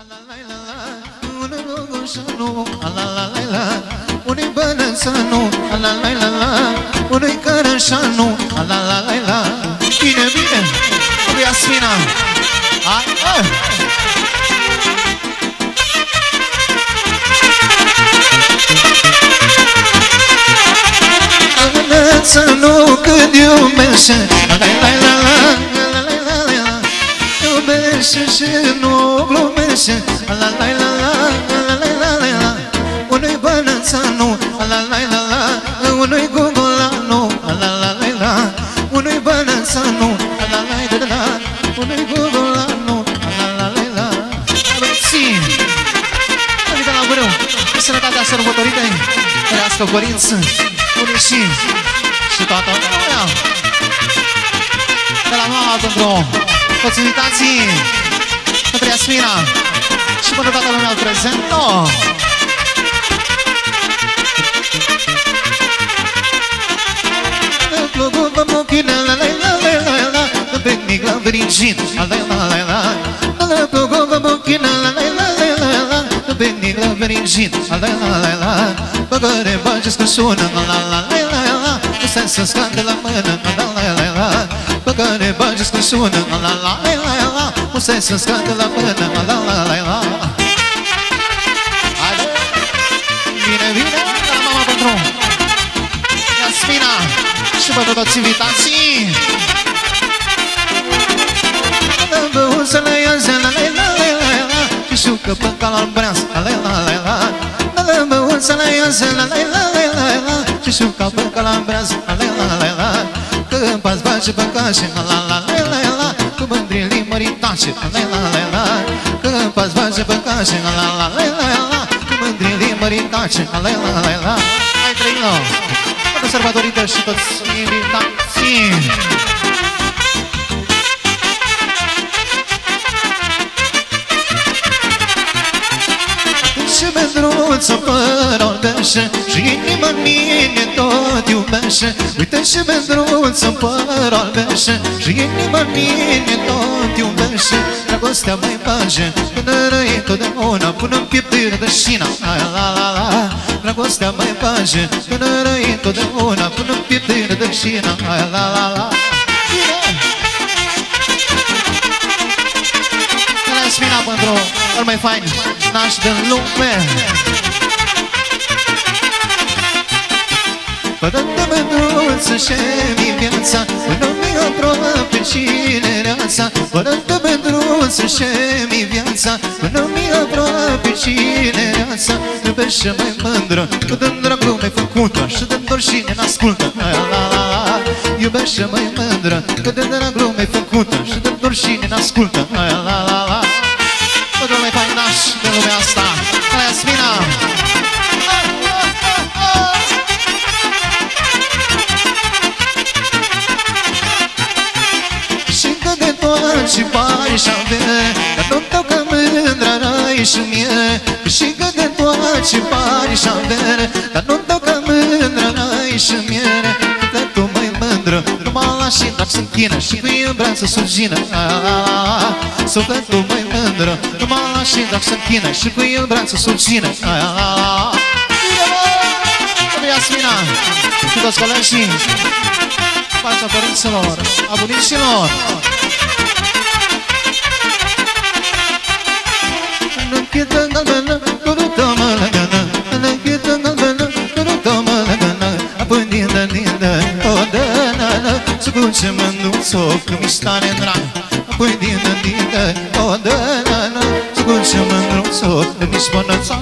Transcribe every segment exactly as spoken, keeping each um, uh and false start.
Unui rogoșanu, la-la-la-la, unui bănățanu, la-la-la-la, unui cărășanu, la-la-la-la. Bine, bine, lui Asmina. Hai, hai! Bănățanu când iubește, la-la-la-la, iubește și nu glumește, la-la-la-la, la-la-la-la. Unui bănățanu, la-la-la-la, unui gugolanu, la-la-la-la, unui bănățanu, la-la-la-la, unui gugolanu, la-la-la-la. Țin! Adică la greu, de sănătatea sărbătorită-i, trăiască părință, bunicii și toată lumea. De la mama pentru toți invitații, pentru Asmina și pentru toată lumea prezentă. Plugul pe mochină, la-la-la-la-la, pe migla vrigin, la-la-la-la-la. Plugul pe mochină, la-la-la-la-la, pe migla vrigin, la-la-la-la-la. Băgăre băgesc că sună, la-la-la-la-la, stai să scade la mână, la-la-la-la-la. Băgăre băgesc că sună, la-la-la-la-la, stai să scade la mână, la-la-la-la-la. Haide! Bine, bine, la mama pentru Asmina și pentru toți invitații. Dă-mi băut să le iază, la-la-la-la-la, și șucă pe calul breaz, la-la-la-la-la. Dă-mi băut să le iază, la-la-la-la-la, și șucă pe calul breaz, la-la-la-la-la. Că în pas face pe cașe, la-la-la-la-la, cu mândrilii măritace, la-la-la-la. Că în pas face pe cașe, la-la-la-la-la, cu mândrilii măritace, la-la-la-la. Hai trăină! Toată sărbătorită și toți invitații! Și mândruță fără orbește, și inima în mine tot iubește. Uite și mândruță fără orbește, și inima în mine tot iubește. Dragostea mai face până răi totdeauna, până-n pieptire de șina, la-la-la-la. Dragostea mai face până răi totdeauna, până-n pieptire de șina, la-la-la-la. Asmina pentru cel mai fain naș din lume. Fă-te mândruță și-mi viața, până mi aproape cinereața. Fă-te mândruță și-mi viața, până mi aproape cinereața. Iubește mai mândră, cât în dragul mi-ai făcut-o, și de dor și ne-n-ascultă, la-la-la. Iubește mai mândră, cât în dragul mi-ai făcut-o, și de dor și ne-n-ascultă, la-la-la. Pentru mai fain naș de lumea asta, la Asmina. Și încă de toți și bani și avere, dar nu dau că mândra rai și mie. Și încă de toți și bani și avere, dar nu dau că mândra rai și mie. Că tu mai mândră, nu mă lași și drag să-mi chină, și cu ei în brață surgină. Sufletul mai mândră, nu mă lași și drag să-mi chină, și cu ei în brață surgină. Lui Asmina și toți colegii, fața părinților, a bunicilor. Închită galbenă, turută-mă la gână, închită galbenă, turută-mă la gână. Apoi dindă, dindă, o dă-nă-nă, să cuce mânduț-o, că mi stare drag. Apoi dindă, dindă, o dă-nă-nă, să cuce mânduț-o, că mi spănăța.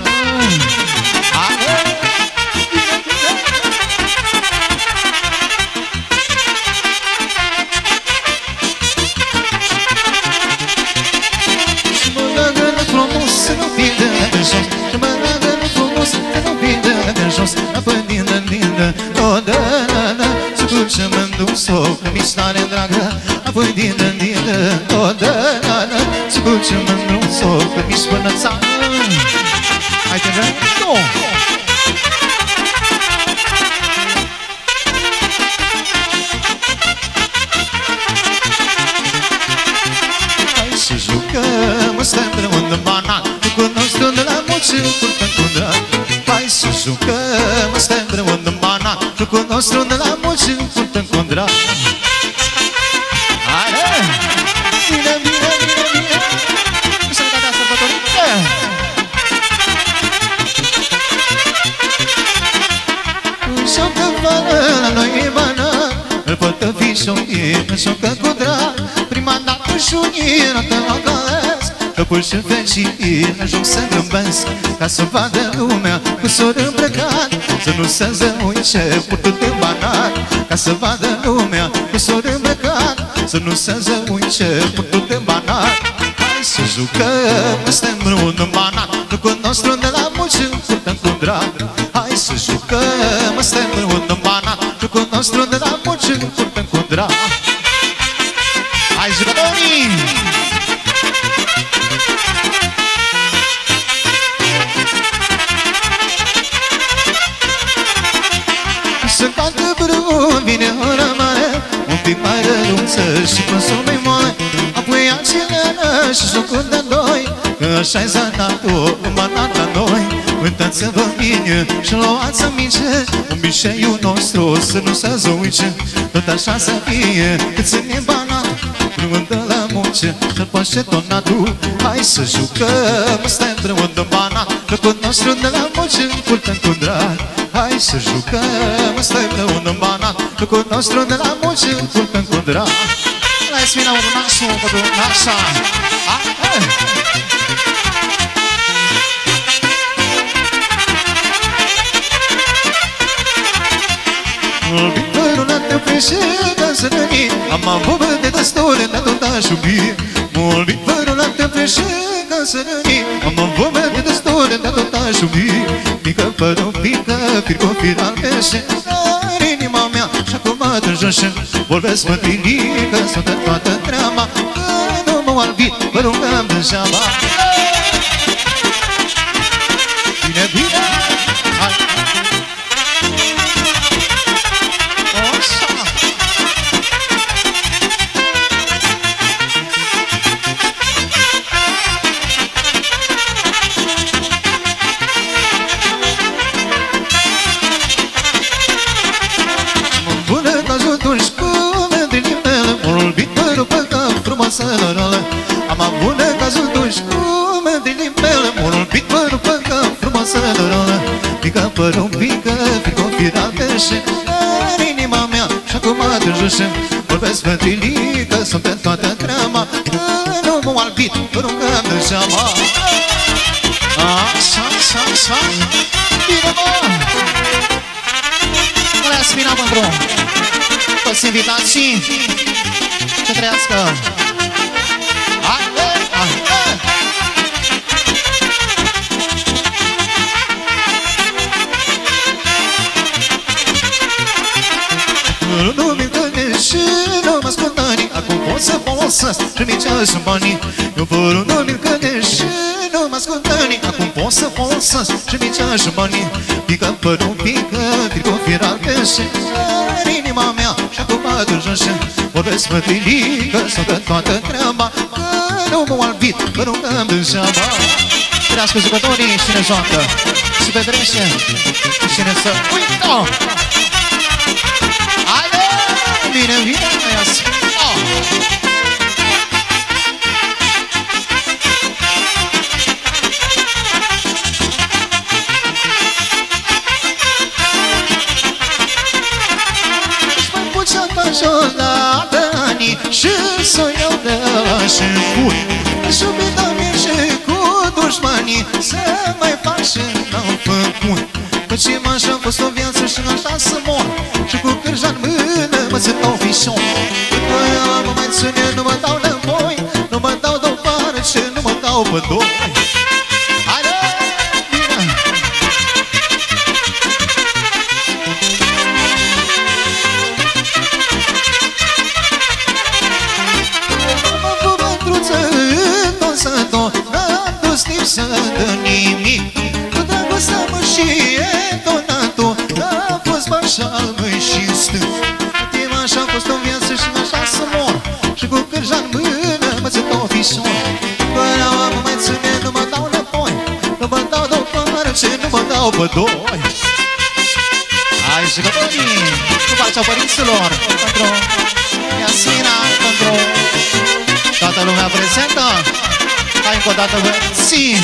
Și mă dă-gână frumos, să nu fii de la pe jos. Și mă dă-gână frumos, să nu fii de la pe jos. Apoi dindă, dindă, o dă-nă-nă, să cuce mânduț-o, că mi stare dragă. Apoi dindă, dindă, o dă-nă-nă, să cuce mândruț-o, că mi spănăța. Hai te vrei? Nu! Hai să jucăm, stăm de unde banat. mulți purtăm cu drag. Hai să jucăm, stai împreună în banat, jocul nostru de la mulți purtăm cu drag. Haide! Bine, bine, bine, bine! Sănătatea sărbătorită! Joacă vară la noi e banat, îl poate fi șonie, joacă cu drag. Prima dată șunie, rată la cales, căpul și fecii, ajung să grăbesc, ca să vadă lumea cu sori îmbrăcat. Să nu se zăuice purtul de banat, ca să vadă lumea cu sori îmbrăcat. Să nu se zăuice purtul de banat. Hai să jucăm, ăsta-i împreună în banat, jocul nostru de la mulți purtăm cu drag. Hai să jucăm, ăsta-i împreună în banat, jocul nostru de la mulți purtăm cu drag. Hai jucătorii! Să cântă brâu, vine ora mare, un pic mai răluță și consumă-i moale. Apoi aceleană și jocul de doi, că așa-i zanatul, un banat la noi. Uitați-vă bine și luați aminte, un bișeiul nostru să nu se zăuice. Tot așa să fie, cât ține banat, când dă la munce și-l poaște tonatul. Hai să jucăm, stai împreună în banat, jocul nostru de la munce purtăm cu drag. Hai să jucăm, stai împreună în banat, jocul nostru de la munce purtăm cu drag. Hai să vină un nașul, pentru nașa. Părul te frește ca să răni, am avut de destule de tot aș iubi. Mult părul te frește ca să răni, am avut de destule de tot aș iubi. Pică părul, pică, firco final pește, dar inima mea și acum mă joșe. Vorbesc mătrinică, sunt în toată treaba, că nu m-au albit, părul că-mi degeaba. Bine, bine, hai! Am avut cazul duși cu mândrilii mele, mult pic părul păcă frumoasă lărălă. Pică părul, pică, pică final pește, dar inima mea și acum te joșe. Vorbesc mândrilii că sunt în toată treaba, că nu m-au albit, părul că-mi degeaba. Așa, așa, așa, bine mă! Bună spina pentru toți invitații, să trăiască! Nu mi-mi gândești și nu mă ascultani, acum pot să folosesc și mici și banii. Eu părul nu mi-mi gândești și nu mă ascultani, acum pot să folosesc și mici și banii. Pică părul, pică, pică firar pește, dar inima mea și acum mă dujoșe. Vorbesc mătrilii că sunt în toată treaba, că nu m-au albit, părul că-mi degeaba. Trească jucătorii și ne joacă și petrece și ne să uită. Bine, bine, aia spune. Și mai puțin pe jos la dani și să iau de la și cur. Și iubita-mi și cu dușmanii să mai fac și n-am făcut. Căci m-așa a fost o viață și așa să mor, și cu cârja în mână mă țin ofișor. După aia mă mai ține, nu mă dau înapoi, nu mă dau deoparte, nu mă dau pe doi. Haide, bine! Am avut mândruță în tot sătul, n-am dus timp să dă nimic. Cu dragostea mă și entonatul, n-a fost marșal, măi și stâng. Timp așa a fost o viață și așa să mor, și cu cârja în mână mă țin ofișor. Până mă mai ține, nu mă dau înapoi, nu mă dau două dau pe doi. Hai jucătorii, cu pacea părinților, pentru Iasmina, pentru toată lumea prezentă. Hai încă o dată vă țin.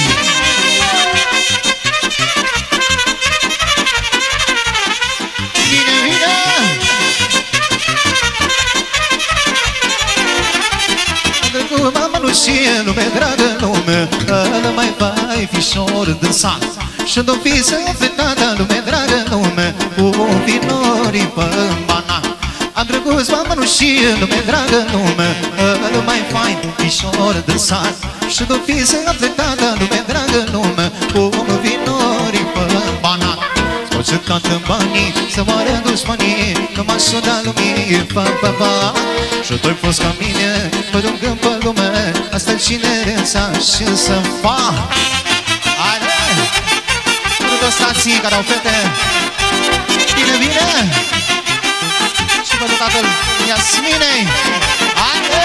Bine, bine! Cu mama nu știe lume, dragă lume, ăla mai vai fișor din sat. Și-n-o fi să fetata lume, dragă lume, cu vinorii pe-n banat. Am drăguț, mama nu știe lume, dragă lume, ăla mai fain fișor din sat. Și-n-o fi să fetata lume, dragă lume, cu vinorii pe-n banat. Scoți toată banii, să moară dușmanii, că m-aș da lumii, pa, pa, pa. Și tu-ai fost ca mine, pe lângă pe lume, asta-i cinereța și să fac. Haide! Pentru stații care au fete, bine, bine! Și pentru tatăl Iasminei, haide!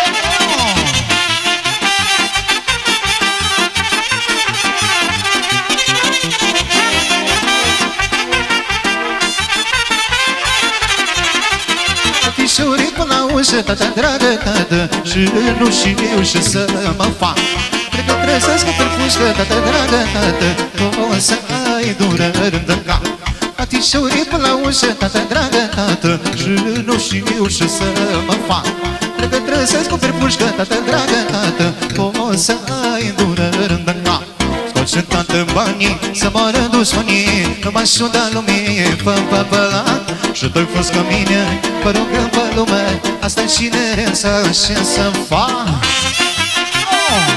Fișorii până la ușă, tata dragă, tată, și nu știu și să mă fac. Cred că trăsesc pe pușcă, tata dragă, tată, o să ai dureri în cap. Fișorii până la ușă, tata dragă, tată, și nu știu și să mă fac. Cred că trăsesc pe pușcă, tata dragă, tată, o să ai dureri în cap. Scoți toată banii, să moară dușmanii, nu m-aș da lumii, pă, pă, pă. Și tu-ai fost ca mine, pe rugăm pe lume, asta-i cinereța și să-mi fac. Oh!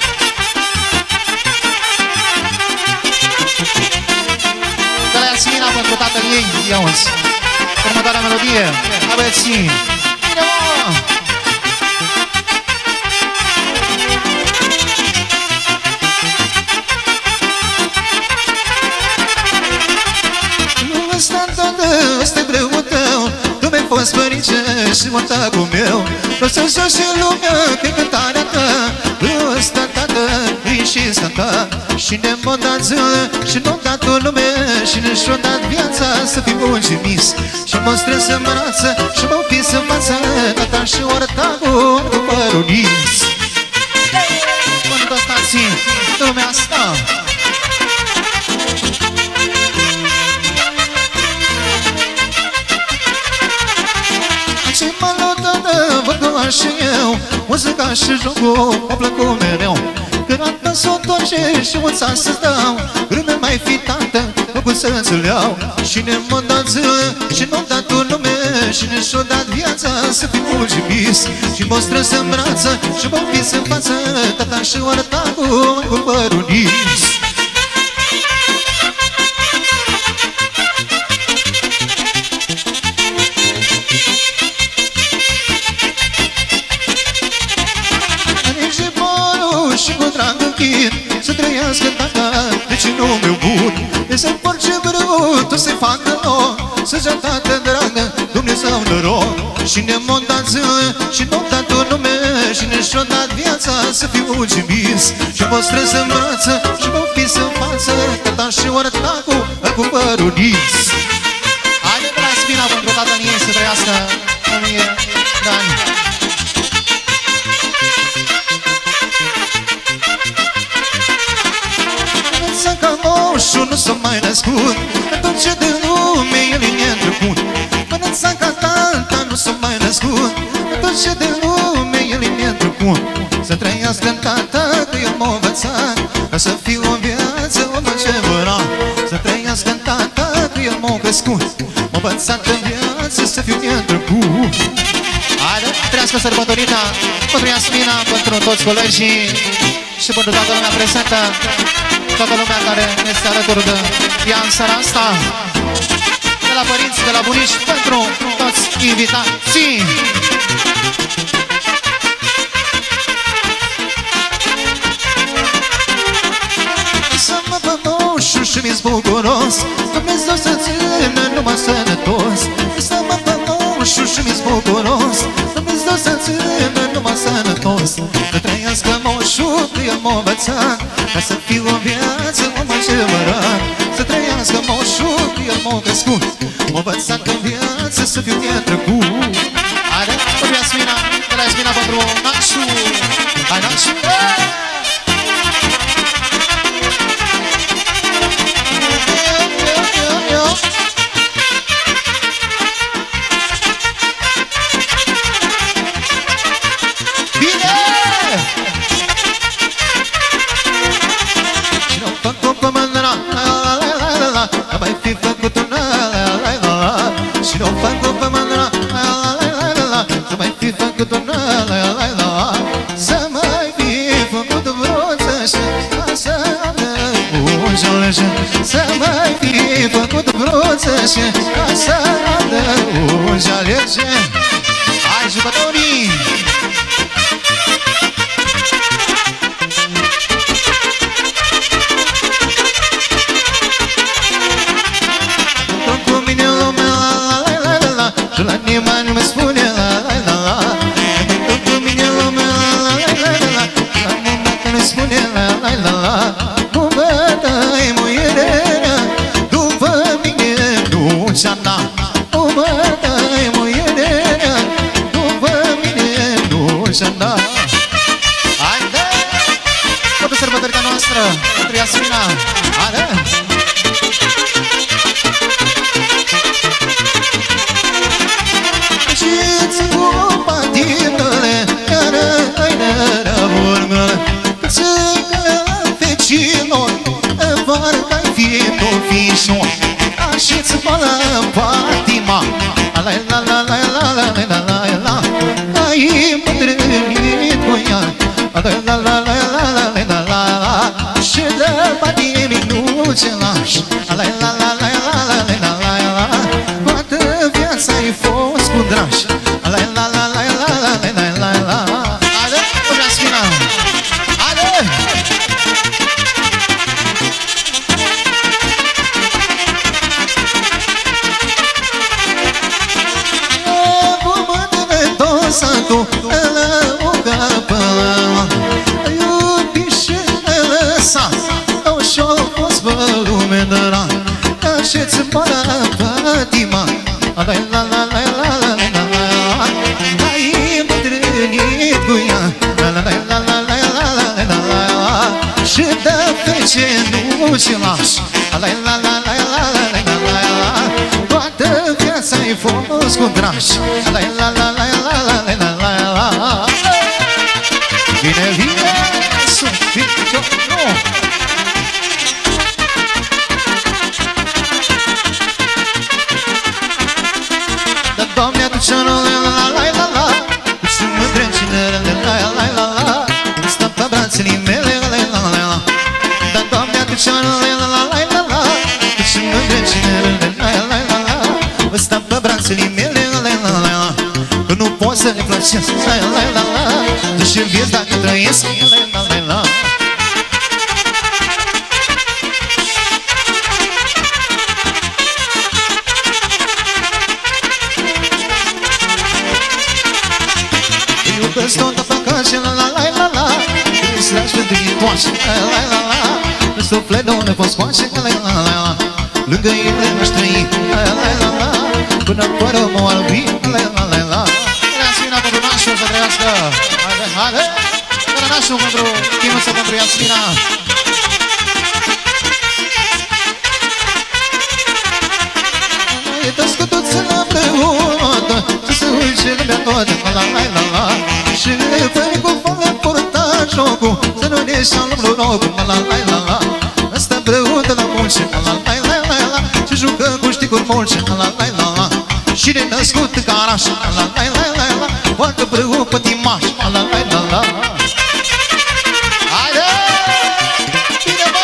De la Iasmina pentru tatăl ei, ia-o-ți următoarea melodie, a băieții. Bine, mă! Ăsta-i breul tău, tu mi-ai fost părince și mortacul meu. Vreau să joc și lumea pe cântarea ta, ăsta, tată, îi și scanta. Și ne-am dat zilă și n-am dat o lume, și ne-și-o dat viața să fim mulțumis. Și mă strâns în brață și mă pis în față, tata și mortacul cu părul nis. Până stații, lumea asta. Și mă lăudă, văd doar și eu, muzica și jocul m-a plăcut mereu. Când am dat s-o întoarce și un țar să dau, lumea mai fi tată, mă pot să-ți-l iau. Și ne-am dat zilă și n-am dat o lume, și ne-și-o dat viața să fim mulțumiți. Și m-o strâns în brață și m-o pis în față, tata și ortacul cu părul nis. Și cu drag închid să trăiască tata, deci nu meu bun. E să porce brut, o să-i facă loc, să-și-a tată dragă, Dumnezeu noroc. Și ne-am dat zilă și n-am dat o nume, și ne-și-o dat viața să fim mulțumiți. Și mă strâns în brață și mă pis în față, tata și ortacul cu părul nis. Haide de la Iasmina pentru tatăl ei să trăiască o mie de ani. Că moșul nu s-a mai născut, atunci de lume el e întrecut. Până-ța ca tata nu s-a mai născut, atunci de lume el e întrecut. Să trăiască-n tata că el m-a învățat, ca să fiu în viață om adevărat. Să trăiască-n tata că el m-a crescut, m-a învățat în viață să fiu întrecut. Haide, trăiască sărbătorita pentru Iasmina, pentru toți colegii și pentru toată lumea prezentă, toată lumea care este alături de ea în seara asta, de la părinți, de la bunici, pentru toți invitații. Să mă pămoșu și mi-s bucuros, Dumnezeu să țină numai sănătos. Să mă pămoșu și mi-s bucuros, Dumnezeu să țină numai sănătos. Să trăiască moșul că el m-a învățat, ca să fiu în viață om adevărat. Să trăiască m-au crescut. M-a învățat că în viață să fiu de trecut. Haide, pentru Iasmina, de la Iasmina pentru Nașu. Hai, Nașu! Bine! Și n-am făcut pe mândra, n-am mai fi făcut un la-la-la-la. Și n-am făcut pe mândra, la-la-la-la. Să mai fi făcut un la-la-la-la. Să mai fi făcut vreo țășă, să ardă ușa. Să mai fi făcut vreo țășă, să ardă ușa. Hai, jucătorii! Și la nimeni nu-mi spune la-la-la-la. Pentru cu mine lumea la-la-la-la. La nimeni nu-mi spune la-la-la-la. Nu mă dai muierea după mine, nu ți-ana. Nu mă dai muierea după mine, nu ți-ana. Haide! Toată sărbătorița noastră pentru Iasmina. Haide! Și-ți cupa tinele, iară, haină, vormele. Ți-că fecilor, varcă-i fi-o fișor. Și-ți pală patima, la-la-la-la-la-la-la-la-la. Ai îmbătrânit cu ea, la-la-la-la-la-la-la-la. Și de patimi nu ce lași, la-la-la-la-la-la-la-la. Toată viața-i fost cu dragi, la-la-la-la-la-la-la-la-la. Haide, o Iasmina! Haide! Bumătă-ne tot satul, la-o capălă. Iubiște-ne lăsat, ușor fost pe lume de rat. Și-ți moară patima, la-la-la-la-la-la-la-la. Ai îmbătrânit cu ea, la-la-la-la-la-la-la-la. Și de fece nu-ți lași, la-la-la-la-la-la-la-la. Toată viața-i fost cu dragi, la-la-la-la-la-la-la-la. Vine, vine, sunt fiicio, nu! Doamne, aduce-o la-la-la-la-la. Și mă drăcine la-la-la-la-la. Stă pe brațele mele la-la-la-la. Dar Doamne, aduce-o la-la-la-la-la. Și mă drăcine la-la-la-la-la. Stă pe brațele mele la-la-la-la. Că nu pot să le plăcesc la-la-la-la. Și vieți dacă trăiesc la-la-la-la. Iubesc toată păcașe, la-la-la-la-la. Îți lași pentru ghitoașe, la-la-la-la. În suflet de unde poți scoace, la-la-la-la. Lângă ele aș trăi, la-la-la-la. Până fără mă albi, la-la-la-la. Iasmina pentru Nașu să trăiască. Haide, haide! Pentru Nașu, pentru Chinuță, pentru Iasmina. E tăscutuță împreună, să se uice lumea toată, la-la-la-la. Și fără cu foame purta jocul, să nu ne ieși în norocul, la-la-la-la. Ăsta împreună la mulce, la-la-la-la-la. Și jucă cu șticuri mulce, la-la-la-la. Și ne născut în caraș, la-la-la-la-la. Poartă împreună pătimaș, la-la-la-la-la. Haide! Bine, bă!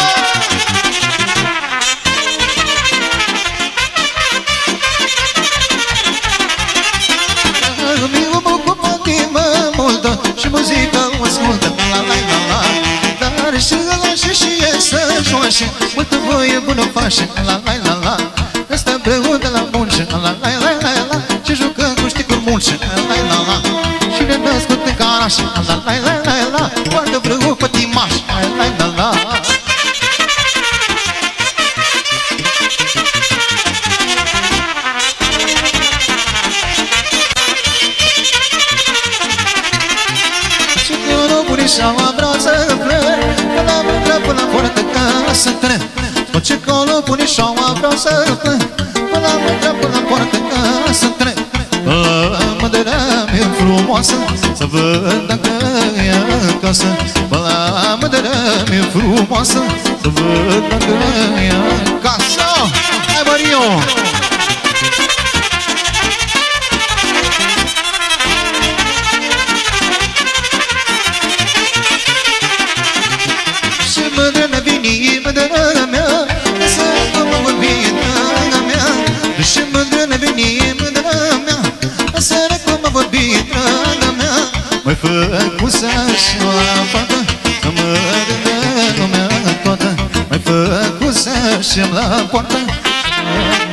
Și muzica o ascultă, la-la-la-la. Dar și ăla și și e să joace, multă voie bună face, la-la-la-la. Ăsta împreună la munce, la-la-la-la-la. Și jucăm cu șticuri mulce, la-la-la-la. Și ne născut în caraș, la-la-la-la-la. Poartă împreună pătimaș, la-la-la-la. punișoara vreau să plec, până la mândră, până la poartă ca să trec. Face colo, punișoara vreau să plec, până la mândră, până la poartă ca să trec. La mândră mi-e frumoasă, să văd dacă e acasă. La mândră mi-e frumoasă, să văd dacă e acasă. Hai, Mario! Și mândră vini, mândră mea, să nu mă vorbi, draga mea. Și mândră vini, mândră mea, să nu mă vorbi, draga mea. Mai făcut să-și la fată, să mă dă lumea toată. Mai făcut să-și la poartă,